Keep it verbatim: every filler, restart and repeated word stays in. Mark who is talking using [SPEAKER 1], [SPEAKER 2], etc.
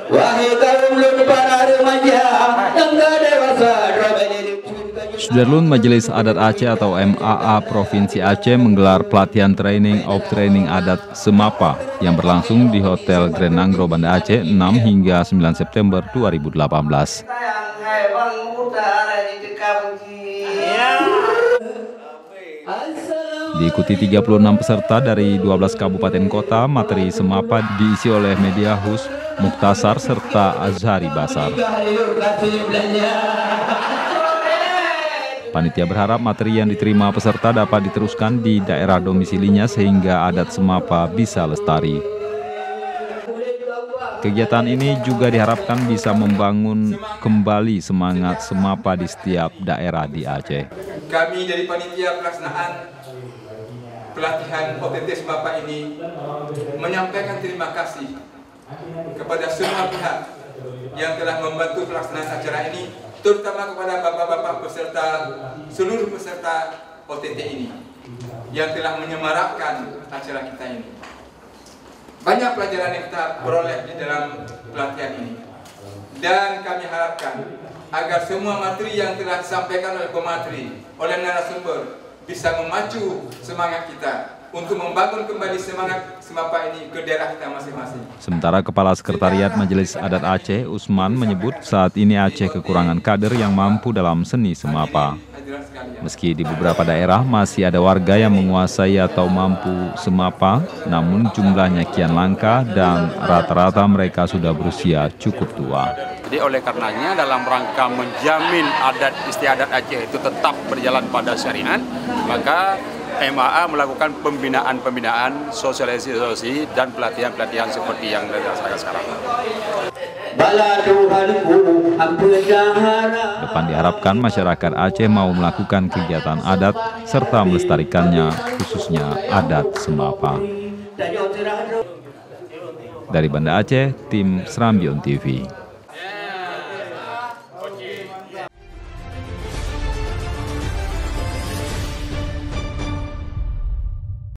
[SPEAKER 1] Wahai kaum lun para remaja yang gak dewasa.
[SPEAKER 2] Sudarlun Majelis Adat Aceh atau M A A Provinsi Aceh menggelar pelatihan training of training adat Semapa yang berlangsung di Hotel Grand Nanggro Banda Aceh enam hingga sembilan September dua ribu delapan belas. Diikuti tiga puluh enam peserta dari dua belas kabupaten kota, materi Semapa diisi oleh Media Hus, Muktasar, serta Azhari Basar. Panitia berharap materi yang diterima peserta dapat diteruskan di daerah domisilinya sehingga adat Semapa bisa lestari. Kegiatan ini juga diharapkan bisa membangun kembali semangat Semapa di setiap daerah di Aceh.
[SPEAKER 3] Kami dari panitia pelaksanaan pelatihan O T T Semapa ini menyampaikan terima kasih kepada semua pihak yang telah membantu pelaksanaan acara ini, terutama kepada bapak-bapak peserta, seluruh peserta O T T ini yang telah menyemarakkan acara kita ini. Banyak pelajaran yang kita peroleh di dalam pelatihan ini, dan kami harapkan agar semua materi yang telah disampaikan oleh pemateri, oleh narasumber bisa memacu semangat kita untuk membangun kembali semangat Semapa ini ke daerah kita masing-masing.
[SPEAKER 2] Sementara Kepala Sekretariat Majelis Adat Aceh, Usman, menyebut saat ini Aceh kekurangan kader yang mampu dalam seni Semapa. Meski di beberapa daerah masih ada warga yang menguasai atau mampu Semapa, namun jumlahnya kian langka dan rata-rata mereka sudah berusia cukup tua.
[SPEAKER 4] Jadi oleh karenanya dalam rangka menjamin adat istiadat Aceh itu tetap berjalan pada syariat, maka M A A melakukan pembinaan-pembinaan, sosialisasi dan pelatihan-pelatihan seperti yang dilaksanakan sekarang.
[SPEAKER 2] Depan diharapkan masyarakat Aceh mau melakukan kegiatan adat serta melestarikannya, khususnya adat Semapa. Dari Banda Aceh, tim Serambion T V.